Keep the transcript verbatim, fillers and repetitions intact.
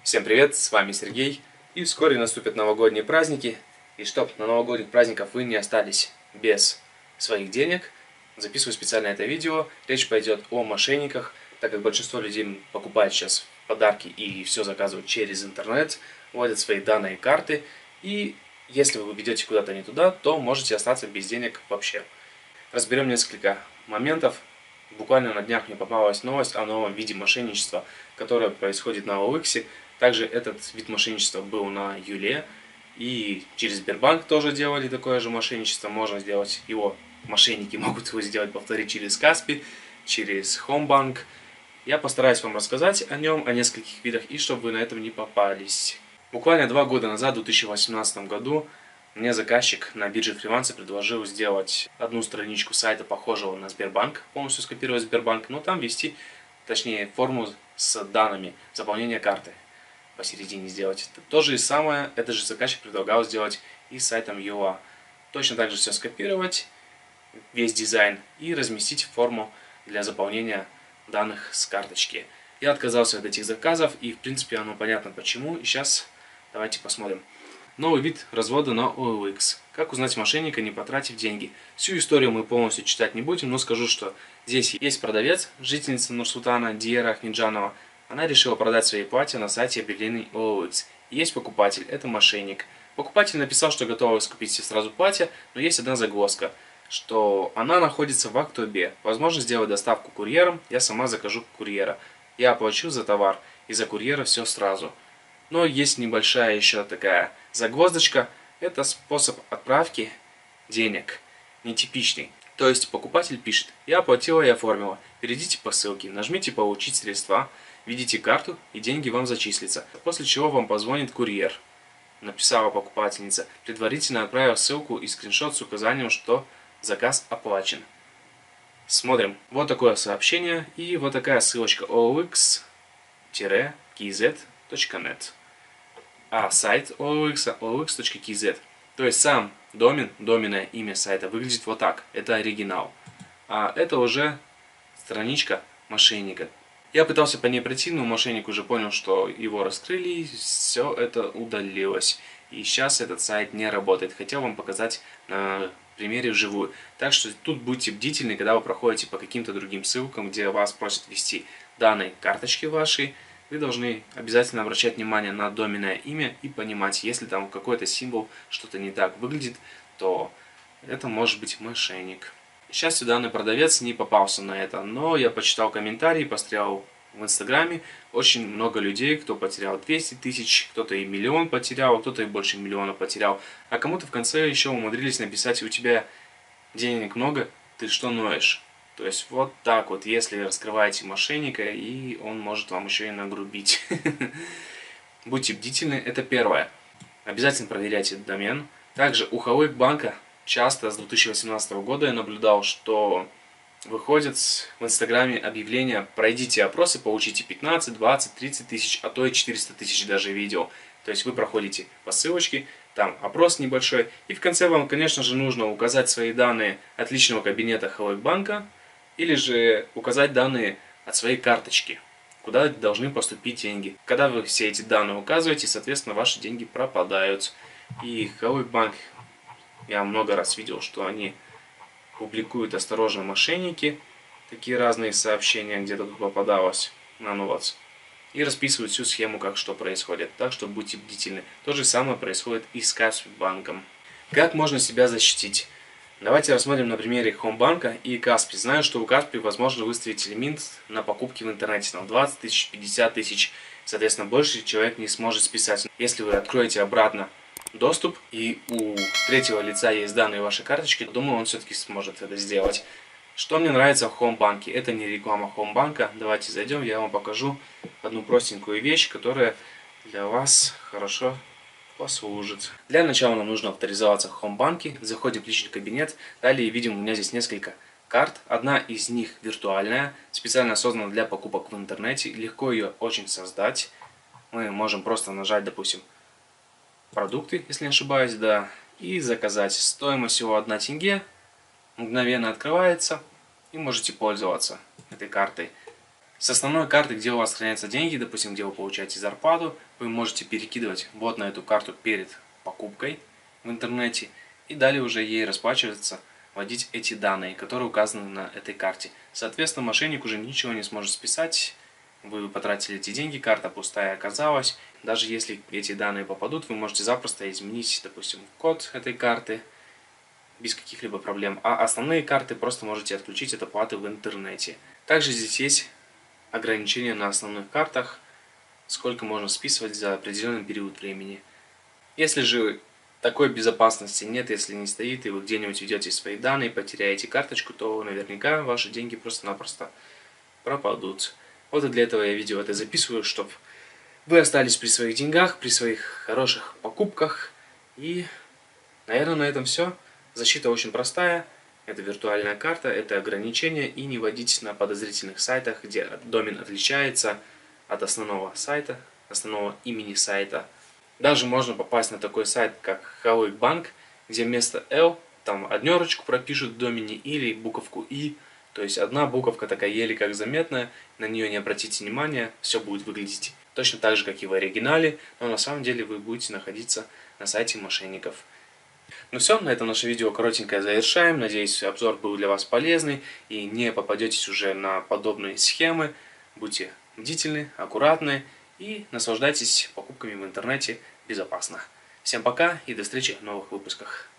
Всем привет, с вами Сергей, и вскоре наступят новогодние праздники, и чтоб на новогодних праздниках вы не остались без своих денег, записываю специально это видео. Речь пойдет о мошенниках, так как большинство людей покупает сейчас подарки и все заказывают через интернет, вводят свои данные карты, и если вы ведете куда-то не туда, то можете остаться без денег вообще. Разберем несколько моментов. Буквально на днях мне попалась новость о новом виде мошенничества, которое происходит на о эл икс. Также этот вид мошенничества был на Юле, и через Сбербанк тоже делали такое же мошенничество. Можно сделать его, мошенники могут его сделать, повторить через Каспи, через Хомбанк. Я постараюсь вам рассказать о нем, о нескольких видах, и чтобы вы на этом не попались. Буквально два года назад, в две тысячи восемнадцатом году, мне заказчик на бирже Freelancer предложил сделать одну страничку сайта, похожего на Сбербанк, полностью скопировать Сбербанк, но там ввести, точнее, форму с данными заполнения карты. Посередине сделать. То же самое, этот же заказчик предлагал сделать и с сайтом ю эй. Точно так же все скопировать, весь дизайн, и разместить форму для заполнения данных с карточки. Я отказался от этих заказов, и в принципе оно понятно почему. И сейчас давайте посмотрим. Новый вид развода на о эл икс. Как узнать мошенника, не потратив деньги? Всю историю мы полностью читать не будем, но скажу, что здесь есть продавец, жительница Нур-Султана Диера Ахмеджанова. Она решила продать свои платья на сайте объявлений о эл икс. Есть покупатель, это мошенник. Покупатель написал, что готова скупить все сразу платья, но есть одна загвоздка, что она находится в Актобе. Возможно сделать доставку курьером, я сама закажу курьера. Я оплачу за товар и за курьера все сразу. Но есть небольшая еще такая загвоздочка, это способ отправки денег, нетипичный. То есть покупатель пишет: я оплатила и оформила, перейдите по ссылке, нажмите получить средства, введите карту и деньги вам зачислятся. После чего вам позвонит курьер, написала покупательница, предварительно отправив ссылку и скриншот с указанием, что заказ оплачен. Смотрим. Вот такое сообщение и вот такая ссылочка: о эл икс кей зет точка нет. А сайт о эл икс о эл икс точка кей зет. То есть сам домен, доменное имя сайта выглядит вот так. Это оригинал. А это уже страничка мошенника. Я пытался по ней пройти, но мошенник уже понял, что его раскрыли, и все это удалилось. И сейчас этот сайт не работает. Хотел вам показать на примере вживую. Так что тут будьте бдительны, когда вы проходите по каким-то другим ссылкам, где вас просят ввести данные карточки вашей. Вы должны обязательно обращать внимание на доменное имя и понимать, если там какой-то символ что-то не так выглядит, то это может быть мошенник. К счастью, данный продавец не попался на это, но я почитал комментарии, посмотрел в инстаграме. Очень много людей, кто потерял двести тысяч, кто-то и миллион потерял, кто-то и больше миллиона потерял. А кому-то в конце еще умудрились написать: у тебя денег много, ты что ноешь? То есть вот так вот, если раскрываете мошенника, и он может вам еще и нагрубить. Будьте бдительны, это первое. Обязательно проверяйте домен. Также у Халык банка часто с две тысячи восемнадцатого года я наблюдал, что выходят в инстаграме объявления: пройдите опросы, получите пятнадцать, двадцать, тридцать тысяч, а то и четыреста тысяч даже видео. То есть вы проходите по ссылочке, там опрос небольшой, и в конце вам, конечно же, нужно указать свои данные от личного кабинета Халык банка, или же указать данные от своей карточки, куда должны поступить деньги. Когда вы все эти данные указываете, соответственно, ваши деньги пропадают. И Халык банк, я много раз видел, что они публикуют: осторожно, мошенники, такие разные сообщения где-то тут попадалось на новоц, и расписывают всю схему, как что происходит. Так что будьте бдительны. То же самое происходит и с Каспи банком. Как можно себя защитить? Давайте рассмотрим на примере Хомбанка и Каспи. Знаю, что у Каспи возможно выставить лимит на покупки в интернете на двадцать тысяч, пятьдесят тысяч. Соответственно, больше человек не сможет списать. Если вы откроете обратно доступ, и у третьего лица есть данные вашей карточки, думаю, он все-таки сможет это сделать. Что мне нравится в Хомбанке? Это не реклама Хомбанка. Давайте зайдем, я вам покажу одну простенькую вещь, которая для вас хорошо послужит. Для начала нам нужно авторизоваться в Хомбанке. Заходим в личный кабинет. Далее видим, у меня здесь несколько карт. Одна из них виртуальная, специально создана для покупок в интернете. Легко ее очень создать. Мы можем просто нажать, допустим, продукты, если не ошибаюсь, да, и заказать. Стоимость всего одна тенге. Мгновенно открывается, и можете пользоваться этой картой. С основной карты, где у вас хранятся деньги, допустим, где вы получаете зарплату, вы можете перекидывать вот на эту карту перед покупкой в интернете и далее уже ей расплачиваться, вводить эти данные, которые указаны на этой карте. Соответственно, мошенник уже ничего не сможет списать, вы потратили эти деньги, карта пустая оказалась. Даже если эти данные попадут, вы можете запросто изменить, допустим, код этой карты без каких-либо проблем. А основные карты просто можете отключить от оплаты в интернете. Также здесь есть ограничения на основных картах, сколько можно списывать за определенный период времени. Если же такой безопасности нет, если не стоит, и вы где-нибудь ведете свои данные, потеряете карточку, то наверняка ваши деньги просто-напросто пропадут. Вот и для этого я видео это записываю, чтобы вы остались при своих деньгах, при своих хороших покупках. И, наверное, на этом все. Защита очень простая. Это виртуальная карта, это ограничения, и не вводить на подозрительных сайтах, где домен отличается от основного сайта, основного имени сайта. Даже можно попасть на такой сайт, как Halyk Bank, где вместо L там однерочку пропишут в домене или буковку И. То есть одна буковка такая еле как заметная, на нее не обратите внимания, все будет выглядеть точно так же, как и в оригинале, но на самом деле вы будете находиться на сайте мошенников. Ну все, на этом наше видео коротенькое завершаем. Надеюсь, обзор был для вас полезный и не попадетесь уже на подобные схемы. Будьте бдительны, аккуратны и наслаждайтесь покупками в интернете безопасно. Всем пока и до встречи в новых выпусках.